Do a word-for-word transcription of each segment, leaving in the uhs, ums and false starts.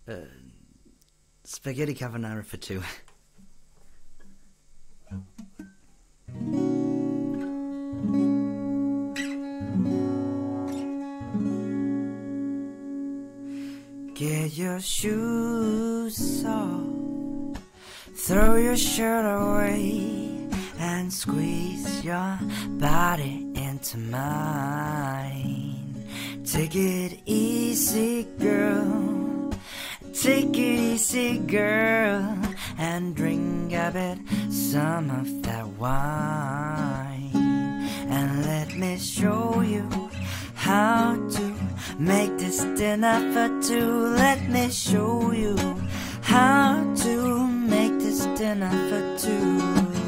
Uh, spaghetti carbonara for two. Get your shoes off, throw your shirt away, and squeeze your body into mine. Take it easy, girl, take it easy, girl, and drink a bit some of that wine. And let me show you how to make this dinner for two. Let me show you how to make this dinner for two.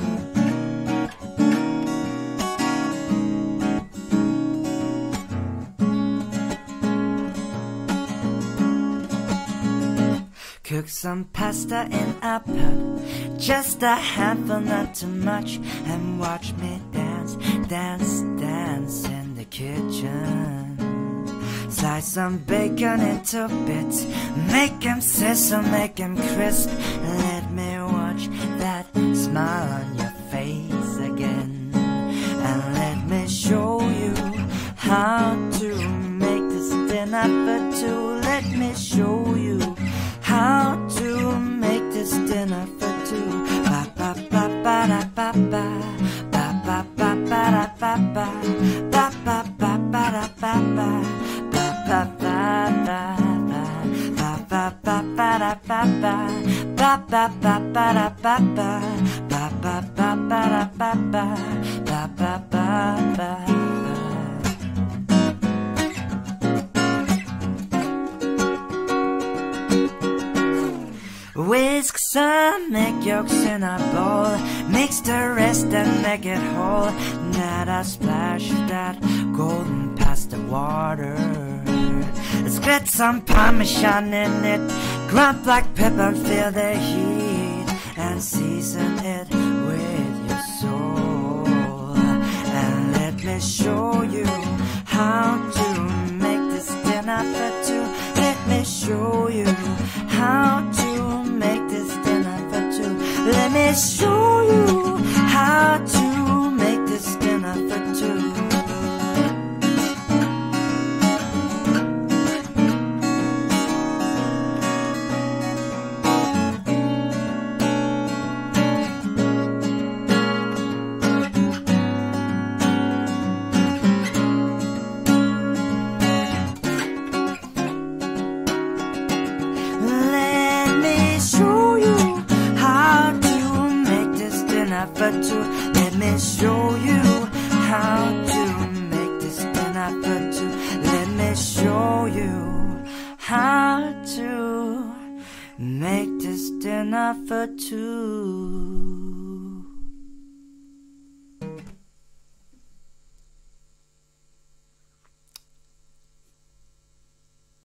Cook some pasta in a pot, just a handful, not too much, and watch me dance, dance, dance in the kitchen. Slice some bacon into bits, make 'em sizzle, make 'em crisp. Let me watch that smile on your face again. And let me show you how to make this dinner for two. Let me show you how to make this dinner for two. Ba ba ba ba da ba ba, ba ba ba ba da ba ba, ba ba ba ba da ba ba, ba ba ba ba ba, ba ba ba ba da ba ba, ba ba ba ba da ba ba, ba ba ba ba da ba ba, ba ba ba ba. Whisk some egg yolks in a bowl, mix the rest and make it whole. Add a splash of that golden pasta water. Split some parmesan in it, grunt black pepper, feel the heat, and season it with your soul. And let me show you how to make this dinner for two. Let me show you how to make this dinner for two. Let me show you how to make this dinner for two. For two. Let me show you how to make this dinner for two. Let me show you how to make this dinner for two.